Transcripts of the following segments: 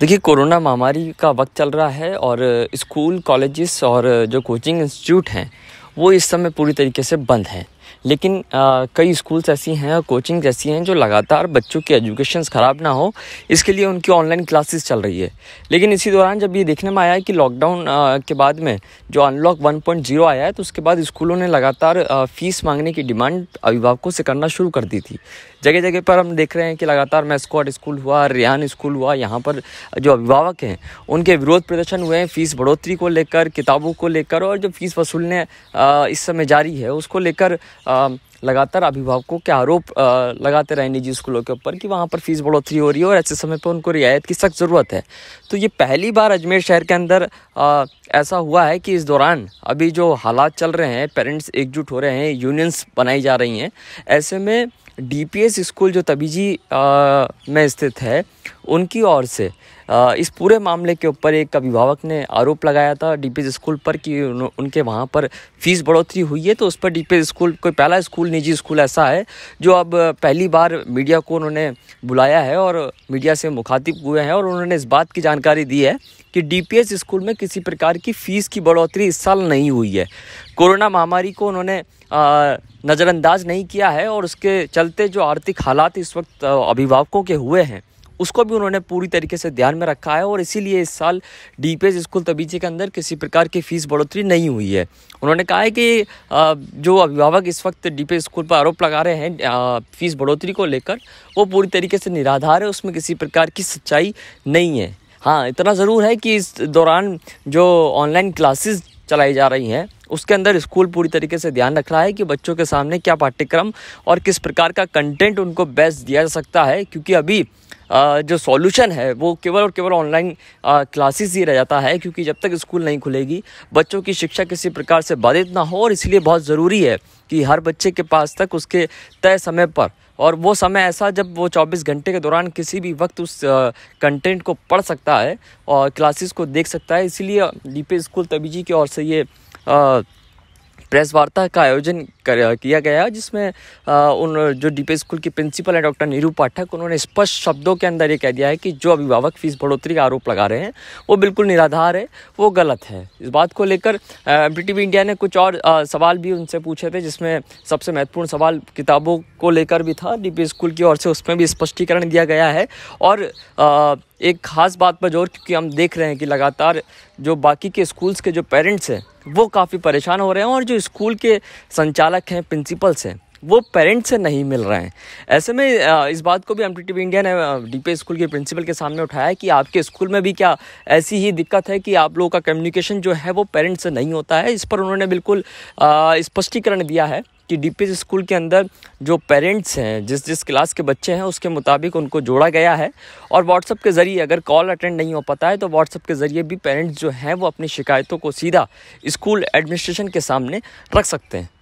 देखिए, कोरोना महामारी का वक्त चल रहा है और स्कूल, कॉलेजेस और जो कोचिंग इंस्टीट्यूट हैं वो इस समय पूरी तरीके से बंद हैं। लेकिन कई स्कूल्स ऐसी हैं और कोचिंग ऐसी हैं जो लगातार बच्चों की एजुकेशन ख़राब ना हो, इसके लिए उनकी ऑनलाइन क्लासेस चल रही है। लेकिन इसी दौरान जब ये देखने में आया है कि लॉकडाउन के बाद में जो अनलॉक 1.0 आया है, तो उसके बाद स्कूलों ने लगातार फ़ीस मांगने की डिमांड अभिभावकों से करना शुरू कर दी थी। जगह जगह पर हम देख रहे हैं कि लगातार मैस्कॉट स्कूल हुआ, रेयान स्कूल हुआ, यहाँ पर जो अभिभावक हैं उनके विरोध प्रदर्शन हुए हैं फ़ीस बढ़ोतरी को लेकर, किताबों को लेकर, और जो फ़ीस वसूलने इस समय जारी है उसको लेकर लगातार अभिभावकों के आरोप लगाते रहे निजी स्कूलों के ऊपर कि वहाँ पर फ़ीस बढ़ोतरी हो रही है और ऐसे समय पर उनको रियायत की सख्त ज़रूरत है। तो ये पहली बार अजमेर शहर के अंदर ऐसा हुआ है कि इस दौरान अभी जो हालात चल रहे हैं, पेरेंट्स एकजुट हो रहे हैं, यूनियंस बनाई जा रही हैं। ऐसे में डीपीएस स्कूल जो तबीजी में स्थित है, उनकी ओर से इस पूरे मामले के ऊपर एक अभिभावक ने आरोप लगाया था डीपीएस स्कूल पर कि उनके वहाँ पर फ़ीस बढ़ोतरी हुई है। तो उस पर डीपीएस स्कूल कोई पहला स्कूल, निजी स्कूल ऐसा है जो अब पहली बार मीडिया को उन्होंने बुलाया है और मीडिया से मुखातिब हुए हैं और उन्होंने इस बात की जानकारी दी है कि डीपीएस स्कूल में किसी प्रकार की फ़ीस की बढ़ोतरी इस साल नहीं हुई है। कोरोना महामारी को उन्होंने नज़रअंदाज नहीं किया है और उसके चलते जो आर्थिक हालात इस वक्त अभिभावकों के हुए हैं उसको भी उन्होंने पूरी तरीके से ध्यान में रखा है और इसीलिए इस साल डीपीएस स्कूल तबीजी के अंदर किसी प्रकार की फ़ीस बढ़ोतरी नहीं हुई है। उन्होंने कहा है कि जो अभिभावक इस वक्त डीपीएस स्कूल पर आरोप लगा रहे हैं फ़ीस बढ़ोतरी को लेकर, वो पूरी तरीके से निराधार है, उसमें किसी प्रकार की सच्चाई नहीं है। हाँ, इतना ज़रूर है कि इस दौरान जो ऑनलाइन क्लासेस चलाई जा रही हैं उसके अंदर स्कूल पूरी तरीके से ध्यान रख रहा है कि बच्चों के सामने क्या पाठ्यक्रम और किस प्रकार का कंटेंट उनको बेस्ट दिया जा सकता है, क्योंकि अभी जो सॉल्यूशन है वो केवल और केवल ऑनलाइन क्लासेस ही रह जाता है, क्योंकि जब तक स्कूल नहीं खुलेगी बच्चों की शिक्षा किसी प्रकार से बाधित ना हो। और इसलिए बहुत ज़रूरी है कि हर बच्चे के पास तक उसके तय समय पर, और वो समय ऐसा जब वो 24 घंटे के दौरान किसी भी वक्त उस कंटेंट को पढ़ सकता है और क्लासेस को देख सकता है। इसीलिए डीपीएस स्कूल तबीजी की ओर से ये प्रेस वार्ता का आयोजन किया गया, जिसमें उन जो डीपीएस स्कूल की प्रिंसिपल है डॉक्टर नीरू पाठक, उन्होंने स्पष्ट शब्दों के अंदर ये कह दिया है कि जो अभिभावक फ़ीस बढ़ोतरी का आरोप लगा रहे हैं वो बिल्कुल निराधार है, वो गलत है। इस बात को लेकर एमपीटीवी इंडिया ने कुछ और सवाल भी उनसे पूछे थे, जिसमें सबसे महत्वपूर्ण सवाल किताबों को लेकर भी था डीपीएस स्कूल की ओर से, उसमें भी स्पष्टीकरण दिया गया है। और एक ख़ास बात पर जोर, क्योंकि हम देख रहे हैं कि लगातार जो बाकी के स्कूल्स के जो पेरेंट्स हैं वो काफ़ी परेशान हो रहे हैं और जो स्कूल के संचालक हैं, प्रिंसिपल्स हैं, वो पेरेंट्स से नहीं मिल रहे हैं। ऐसे में इस बात को भी एमपीटीवी इंडिया ने डीपीएस स्कूल के प्रिंसिपल के सामने उठाया कि आपके स्कूल में भी क्या ऐसी ही दिक्कत है कि आप लोगों का कम्युनिकेशन जो है वो पेरेंट्स से नहीं होता है। इस पर उन्होंने बिल्कुल स्पष्टीकरण दिया है कि डीपीएस स्कूल के अंदर जो पेरेंट्स हैं, जिस क्लास के बच्चे हैं उसके मुताबिक उनको जोड़ा गया है और व्हाट्सएप के ज़रिए, अगर कॉल अटेंड नहीं हो पाता है तो व्हाट्सएप के ज़रिए भी पेरेंट्स जो हैं वो अपनी शिकायतों को सीधा स्कूल एडमिनिस्ट्रेशन के सामने रख सकते हैं।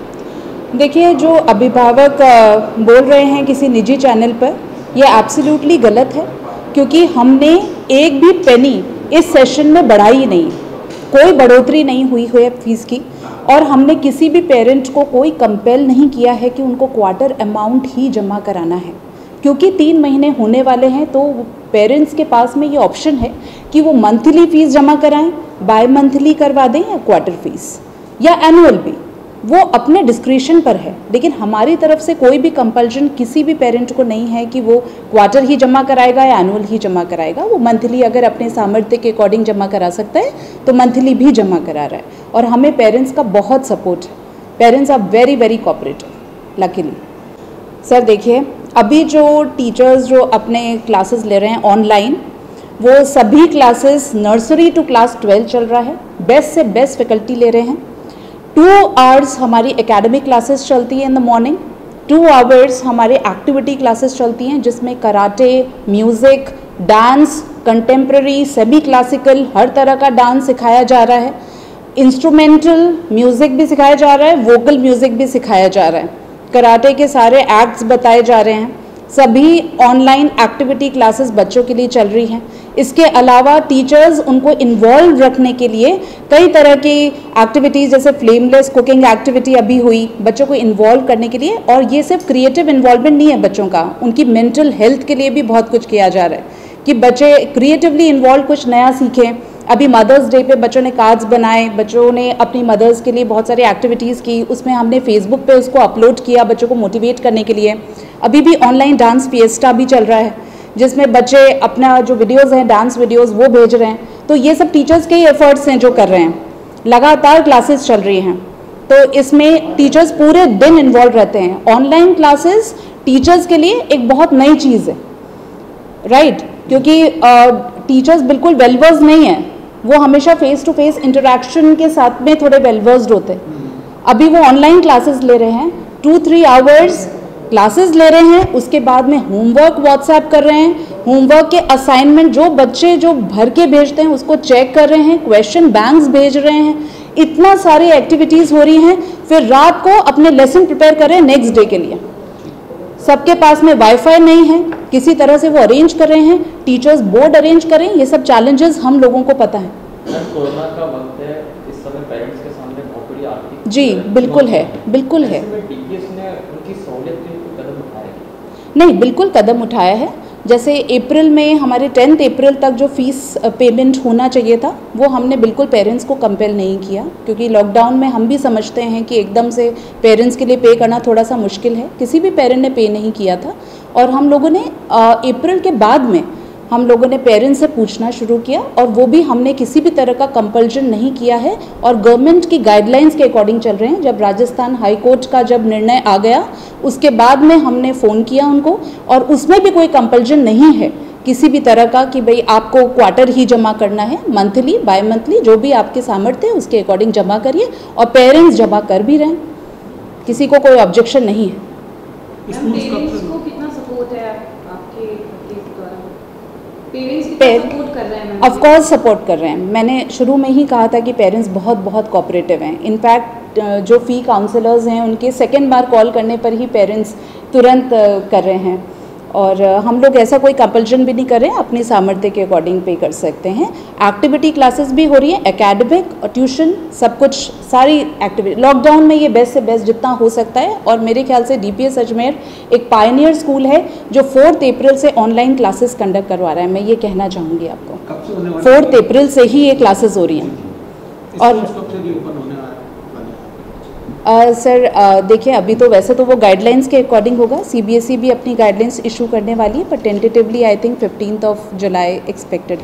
देखिए, जो अभिभावक बोल रहे हैं किसी निजी चैनल पर, यह एब्सोल्युटली गलत है, क्योंकि हमने एक भी पेनी इस सेशन में बढ़ाई नहीं, कोई बढ़ोतरी नहीं हुई है फीस की, और हमने किसी भी पेरेंट को कोई कंपेल नहीं किया है कि उनको क्वार्टर अमाउंट ही जमा कराना है, क्योंकि 3 महीने होने वाले हैं। तो पेरेंट्स के पास में ये ऑप्शन है कि वो मंथली फ़ीस जमा कराएं, बाय मंथली करवा दें, या क्वार्टर फीस या एनुअल भी, वो अपने डिस्क्रिशन पर है। लेकिन हमारी तरफ से कोई भी कंपल्शन किसी भी पेरेंट को नहीं है कि वो क्वार्टर ही जमा कराएगा या एनुअल ही जमा कराएगा। वो मंथली अगर अपने सामर्थ्य के अकॉर्डिंग जमा करा सकता है तो मंथली भी जमा करा रहा है, और हमें पेरेंट्स का बहुत सपोर्ट है। Parents are very very cooperative luckily. Sir देखिए, अभी जो टीचर्स जो अपने क्लासेस ले रहे हैं ऑनलाइन, वो सभी क्लासेस नर्सरी टू क्लास 12 चल रहा है, बेस्ट से बेस्ट फैकल्टी ले रहे हैं। 2 आवर्स हमारी एकेडमिक क्लासेस चलती हैं इन द मॉर्निंग, 2 आवर्स हमारे एक्टिविटी क्लासेस चलती हैं, जिसमें karate, music, dance, contemporary, semi classical, हर तरह का डांस सिखाया जा रहा है। इंस्ट्रूमेंटल म्यूज़िक भी सिखाया जा रहा है, वोकल म्यूज़िक भी सिखाया जा रहा है, कराटे के सारे एक्ट्स बताए जा रहे हैं। सभी ऑनलाइन एक्टिविटी क्लासेस बच्चों के लिए चल रही हैं। इसके अलावा टीचर्स उनको इन्वॉल्व रखने के लिए कई तरह की एक्टिविटीज़, जैसे फ्लेमलेस कुकिंग एक्टिविटी अभी हुई, बच्चों को इन्वॉल्व करने के लिए। और ये सिर्फ क्रिएटिव इन्वॉल्वमेंट नहीं है बच्चों का, उनकी मेंटल हेल्थ के लिए भी बहुत कुछ किया जा रहा है। कि बच्चे क्रिएटिवली इन्वॉल्व कुछ नया सीखें। अभी मदर्स डे पे बच्चों ने कार्ड्स बनाए, बच्चों ने अपनी मदर्स के लिए बहुत सारी एक्टिविटीज़ की, उसमें हमने फेसबुक पे उसको अपलोड किया बच्चों को मोटिवेट करने के लिए। अभी भी ऑनलाइन डांस फिएस्टा भी चल रहा है जिसमें बच्चे अपना जो वीडियोज़ हैं डांस वीडियोज़ वो भेज रहे हैं। तो ये सब टीचर्स के ही एफर्ट्स हैं जो कर रहे हैं, लगातार क्लासेस चल रही हैं। तो इसमें टीचर्स पूरे दिन इन्वॉल्व रहते हैं। ऑनलाइन क्लासेस टीचर्स के लिए एक बहुत नई चीज़ है, राइट, क्योंकि टीचर्स बिल्कुल वेलवर्स नहीं है, वो हमेशा फेस टू फेस इंटरेक्शन के साथ में थोड़े वेलवर्स्ड होते हैं। अभी वो ऑनलाइन क्लासेस ले रहे हैं, 2-3 आवर्स क्लासेस ले रहे हैं, उसके बाद में होमवर्क व्हाट्सएप कर रहे हैं, होमवर्क के असाइनमेंट जो बच्चे जो भर के भेजते हैं उसको चेक कर रहे हैं, क्वेश्चन बैंक्स भेज रहे हैं, इतना सारी एक्टिविटीज़ हो रही हैं। फिर रात को अपने लेसन प्रिपेयर कर रहे हैं नेक्स्ट डे के लिए। सबके पास में वाईफाई नहीं है, किसी तरह से वो अरेंज कर रहे हैं, टीचर्स बोर्ड अरेंज करें, ये सब चैलेंजेस हम लोगों को पता है। कोरोना का वक्त है, इस समय पेरेंट्स के सामने बहुत बड़ी आर्थिक जी बिल्कुल है, बिल्कुल है। डीपीएस ने उनकी सहूलियत के लिए कदम उठाया? नहीं, बिल्कुल कदम उठाया है। जैसे अप्रैल में हमारे 10 अप्रैल तक जो फीस पेमेंट होना चाहिए था वो हमने बिल्कुल पेरेंट्स को कंपेल नहीं किया, क्योंकि लॉकडाउन में हम भी समझते हैं कि एकदम से पेरेंट्स के लिए पे करना थोड़ा सा मुश्किल है। किसी भी पेरेंट ने पे नहीं किया था और हम लोगों ने अप्रैल के बाद में हम लोगों ने पेरेंट्स से पूछना शुरू किया और वो भी हमने किसी भी तरह का कंपल्शन नहीं किया है और गवर्नमेंट की गाइडलाइंस के अकॉर्डिंग चल रहे हैं। जब राजस्थान हाई कोर्ट का जब निर्णय आ गया उसके बाद में हमने फ़ोन किया उनको और उसमें भी कोई कंपल्शन नहीं है किसी भी तरह का कि भाई आपको क्वार्टर ही जमा करना है, मंथली बाय मंथली जो भी आपके सामर्थ्य है उसके अकॉर्डिंग जमा करिए और पेरेंट्स जमा कर भी रहे हैं, किसी को कोई ऑब्जेक्शन नहीं है। पेरेंट्स को कितना सपोर्ट है आपके द्वारा? पेरेंट्स कितना सपोर्ट कर रहे हैं? ऑफ कोर्स सपोर्ट कर रहे हैं। मैंने शुरू में ही कहा था कि पेरेंट्स बहुत बहुत कोऑपरेटिव हैं। इनफैक्ट जो फ़ी काउंसलर्स हैं उनके सेकेंड बार कॉल करने पर ही पेरेंट्स तुरंत कर रहे हैं और हम लोग ऐसा कोई कंपल्शन भी नहीं कर रहे हैं, अपनी सामर्थ्य के अकॉर्डिंग पे कर सकते हैं। एक्टिविटी क्लासेस भी हो रही है, एकेडमिक और ट्यूशन सब कुछ सारी एक्टिविटी। लॉकडाउन में ये बेस्ट से बेस्ट जितना हो सकता है और मेरे ख्याल से डीपीएस अजमेर एक पायनियर स्कूल है जो 4 अप्रैल से ऑनलाइन क्लासेस कंडक्ट करवा रहा है। मैं ये कहना चाहूँगी आपको, 4 अप्रैल से ही ये क्लासेस हो रही हैं। और सर देखिए अभी तो वैसे तो वो गाइडलाइंस के अकॉर्डिंग होगा, सीबीएसई भी अपनी गाइडलाइंस इशू करने वाली है, पर टेंटेटिवली आई थिंक 15 जुलाई एक्सपेक्टेड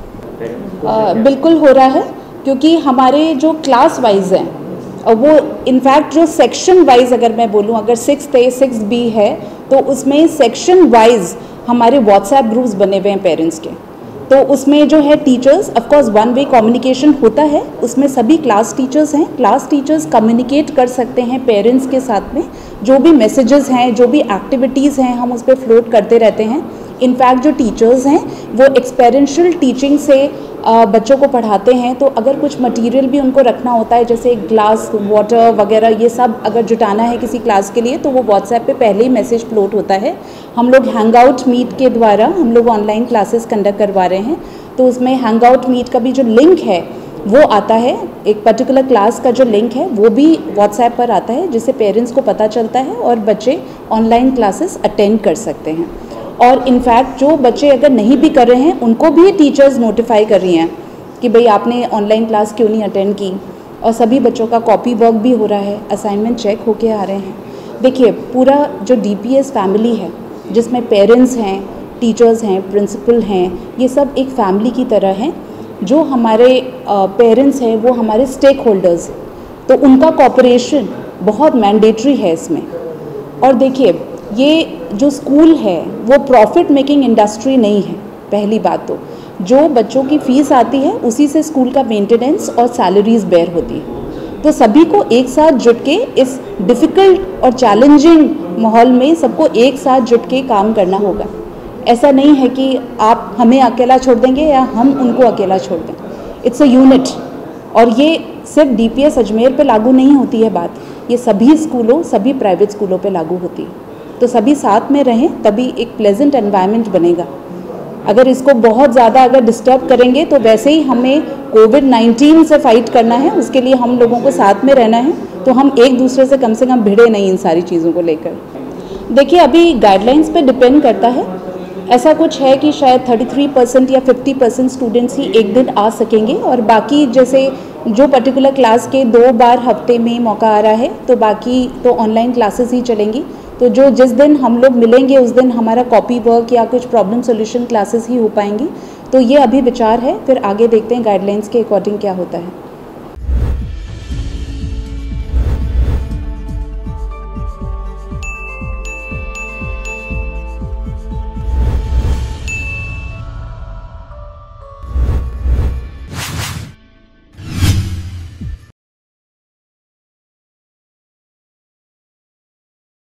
है। बिल्कुल हो रहा है क्योंकि हमारे जो क्लास वाइज हैं वो इनफैक्ट जो सेक्शन वाइज अगर मैं बोलूँ, अगर 6th A 6th B है तो उसमें सेक्शन वाइज हमारे व्हाट्सएप ग्रुप्स बने हुए हैं पेरेंट्स के। तो उसमें जो है teachers of course 1 way communication होता है, उसमें सभी क्लास टीचर्स हैं, क्लास टीचर्स कम्युनिकेट कर सकते हैं पेरेंट्स के साथ में, जो भी मैसेजेस हैं जो भी एक्टिविटीज़ हैं हम उस पर फ्लोट करते रहते हैं। इनफैक्ट जो टीचर्स हैं वो एक्सपेरिएंशियल टीचिंग से बच्चों को पढ़ाते हैं, तो अगर कुछ मटेरियल भी उनको रखना होता है जैसे ग्लास वाटर वगैरह ये सब अगर जुटाना है किसी क्लास के लिए तो वो व्हाट्सएप पे पहले ही मैसेज फ्लोट होता है। हम लोग हैंगआउट मीट के द्वारा हम लोग ऑनलाइन क्लासेस कंडक्ट करवा रहे हैं, तो उसमें हैंगआउट मीट का भी जो लिंक है वो आता है, एक पर्टिकुलर क्लास का जो लिंक है वो भी व्हाट्सएप पर आता है जिससे पेरेंट्स को पता चलता है और बच्चे ऑनलाइन क्लासेस अटेंड कर सकते हैं। और इनफैक्ट जो बच्चे अगर नहीं भी कर रहे हैं उनको भी टीचर्स नोटिफाई कर रही हैं कि भाई आपने ऑनलाइन क्लास क्यों नहीं अटेंड की, और सभी बच्चों का कॉपी वर्क भी हो रहा है, असाइनमेंट चेक होके आ रहे हैं। देखिए पूरा जो डीपीएस फैमिली है जिसमें पेरेंट्स हैं, टीचर्स हैं, प्रिंसिपल हैं, ये सब एक फैमिली की तरह हैं। जो हमारे पेरेंट्स हैं वो हमारे स्टेक होल्डर्स, तो उनका कॉपरेशन बहुत मैंडेटरी है इसमें। और देखिए ये जो स्कूल है वो प्रॉफिट मेकिंग इंडस्ट्री नहीं है, पहली बात तो जो बच्चों की फ़ीस आती है उसी से स्कूल का मेंटेनेंस और सैलरीज बेयर होती है। तो सभी को एक साथ जुट के इस डिफ़िकल्ट और चैलेंजिंग माहौल में सबको एक साथ जुट के काम करना होगा। ऐसा नहीं है कि आप हमें अकेला छोड़ देंगे या हम उनको अकेला छोड़ दें, इट्स अ यूनिट। और ये सिर्फ डीपीएस अजमेर पे लागू नहीं होती है बात, ये सभी स्कूलों सभी प्राइवेट स्कूलों पे लागू होती है। तो सभी साथ में रहें तभी एक प्लेजेंट एनवायरनमेंट बनेगा। अगर इसको बहुत ज़्यादा अगर डिस्टर्ब करेंगे तो वैसे ही हमें कोविड-19 से फाइट करना है, उसके लिए हम लोगों को साथ में रहना है, तो हम एक दूसरे से कम भिड़े नहीं इन सारी चीज़ों को लेकर। देखिए अभी गाइडलाइंस पे डिपेंड करता है ऐसा कुछ है कि शायद 33% या 50% स्टूडेंट्स ही एक दिन आ सकेंगे और बाकी जैसे जो पर्टिकुलर क्लास के 2 बार हफ्ते में मौका आ रहा है तो बाकी तो ऑनलाइन क्लासेस ही चलेंगी। तो जो जिस दिन हम लोग मिलेंगे उस दिन हमारा कॉपी वर्क या कुछ प्रॉब्लम सॉल्यूशन क्लासेस ही हो पाएंगी। तो ये अभी विचार है, फिर आगे देखते हैं गाइडलाइंस के अकॉर्डिंग क्या होता है।